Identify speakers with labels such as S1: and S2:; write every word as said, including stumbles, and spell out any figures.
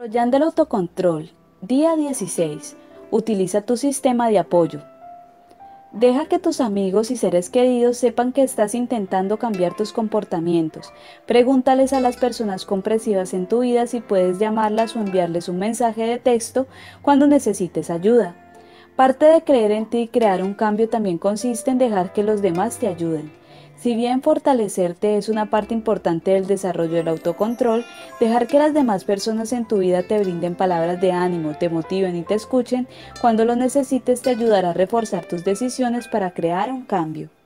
S1: Desarrollando el autocontrol. Día dieciséis. Utiliza tu sistema de apoyo. Deja que tus amigos y seres queridos sepan que estás intentando cambiar tus comportamientos. Pregúntales a las personas comprensivas en tu vida si puedes llamarlas o enviarles un mensaje de texto cuando necesites ayuda. Parte de creer en ti y crear un cambio también consiste en dejar que los demás te ayuden. Si bien fortalecerte es una parte importante del desarrollo del autocontrol, dejar que las demás personas en tu vida te brinden palabras de ánimo, te motiven y te escuchen cuando lo necesites te ayudará a reforzar tus decisiones para crear un cambio.